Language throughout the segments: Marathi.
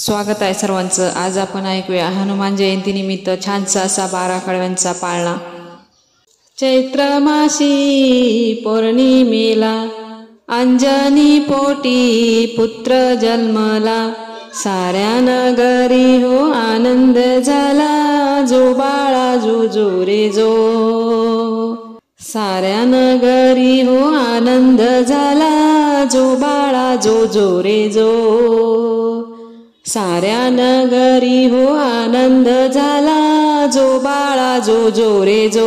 स्वागत आहे सर्वांचं। आज आपण ऐकूया हनुमान जयंतीनिमित्त छानसा असा 12 कडव्यांचा पाळणा। चैत्र मासी पौर्णिमेला अंजनी पोटी पुत्र जन्मला, साऱ्या नगरी हो आनंद झाला, जो बाळा जो जो रे जो। साऱ्या नगरी हो आनंद झाला, जो बाळा जो जो रे जो। साऱ्या नगरी हो आनंद झाला, जो बाळा जो जो रे जो।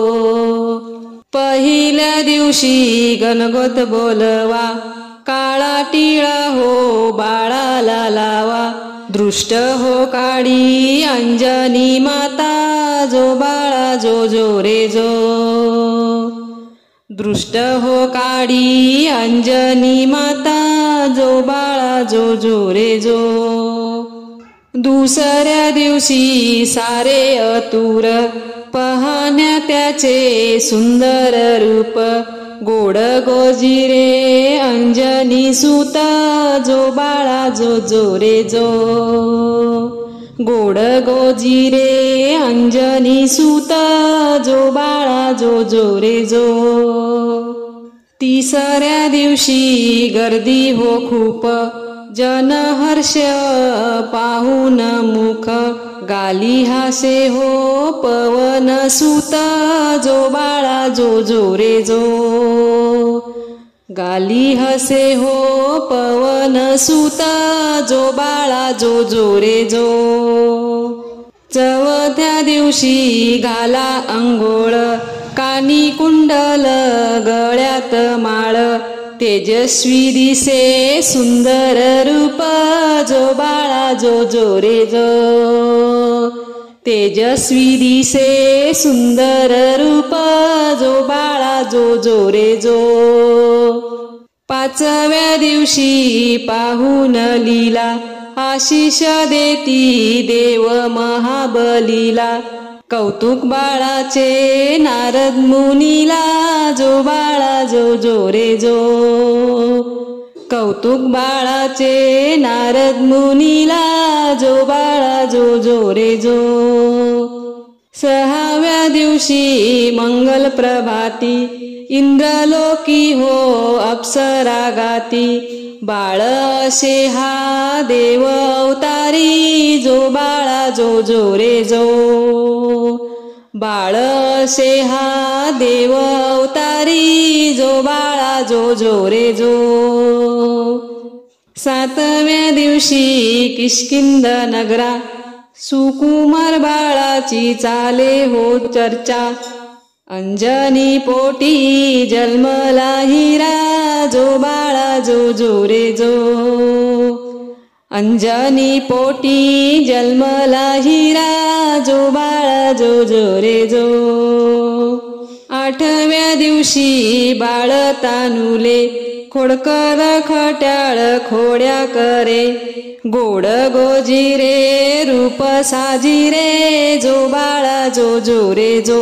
पहिल्या दिवशी गणगोत बोलवा, काळा टिळा हो बाळाला लावा, दृष्ट हो काळी अंजनी माता, जो बाळा जो जो रे जो। दृष्ट हो काळी अंजनी माता, जो बाळा जो जो रे जो। दुसऱ्या दिवशी सारे अतुर पाहण्या त्याचे सुंदर रूप, गोड गोजिरे अंजनी सुता, जो बाळा जो जो रे जो। गोड गोजिरे अंजनी सुता, जो बाळा जो जो रे जो। तिसऱ्या दिवशी गर्दी हो खूप, जन हर्ष पाहून मुख, गाली हासे हो पवन सुत, जो बाळा जो जो रे जो। गाली हसे हो पवन सुत, जो बाळा जो जो रे जो। चौथ्या दिवशी घाला अंघोळ, कानी कुंडल गळ्यात माळ, तेजस्वी दिसे सुंदर रूप, जो बाळा जो जो रे जो। तेजस्वी दिसे सुंदर रूप, जो बाळा जो जो रे जो। पाचव्या दिवशी पाहून लीला, आशिष देती देव महाबलीला, कौतुक बाळाचे नारद मुनीला, जो बाळा जो जो रे जो। कौतुक बाळाचे नारद मुनीला, जो बाळा जो जो रे जो। सहाव्या दिवशी मंगल प्रभाती, इंद्रलोकी हो अप्सरा गाती, बाळ असे हा देव अवतारी, जो बाळा जो जो रे जो। बाळ असे हा देव अवतारी, जो बाळा जो जो रे जो। सातव्या दिवशी किष्किंध नगरा, सुकुमार बाळाची चाले हो चर्चा, अंजनी पोटी जन्मला हिरा, जो बाळा जो जो रे जो। अंजनी पोटी जन्मला हिरा, जो बाळा जो जो रे जो। आठव्या दिवशी बाळ तानुले, खोडकर खट्याळ खोड्या करे, गोड गोजिरे रूप साजिरे, जो बाळा जो जो रे जो।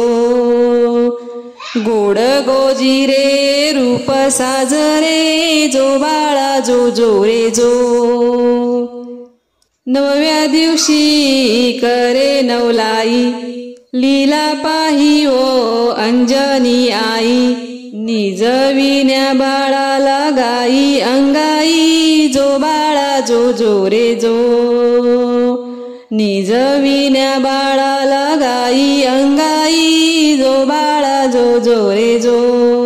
गोड गोजिरे रूप साजरे, जो बाळा जो जो रे जो। नवव्या दिवशी करे नवलाई, लीला पाही ओ अंजनी आई, निजविण्या बाळाला गाई अंगाई, जो बाळा जो जो रे जो। निजविण्या बाळाला गाई अंगाई, जो बाळा जो जो रे जो।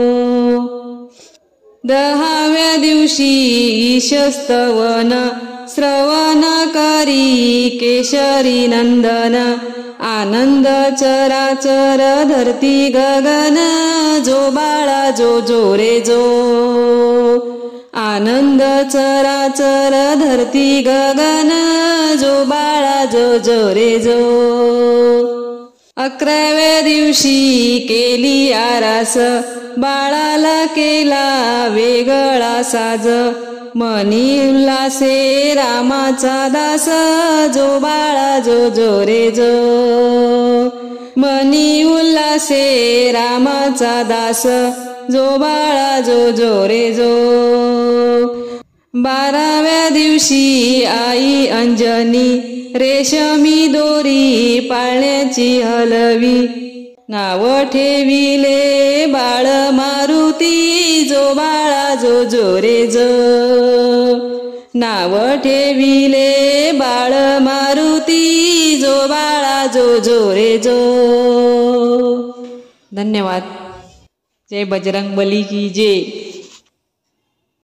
दहाव्या दिवशी ईशस्तवन, श्रवण करी केशरी नंदन, आनंद चराचर धरती गगन, जो बाळा जो जो रे जो। आनंद चराचर धरती गगन, जो बाळा जो जो रे जो। अकराव्या दिवशी केली आरास, बाळाला केला वेगळा साज, मनी उल्हासे रामाचा दास, जो बाळा जो जो रे जो। मनी उल्हासे रामाचा दास, जो बाळा जो जो रे जो। 12व्या दिवशी आई अंजनी रेशमी दोरी पाळण्याची हलवी. नाव ठेविले बाळ मारुती जो बाळा जो जो रे जो. नाव ठेविले बाळ मारुती जो बाळा जो जो रे जो. धन्यवाद. जय बजरंग बली की जय.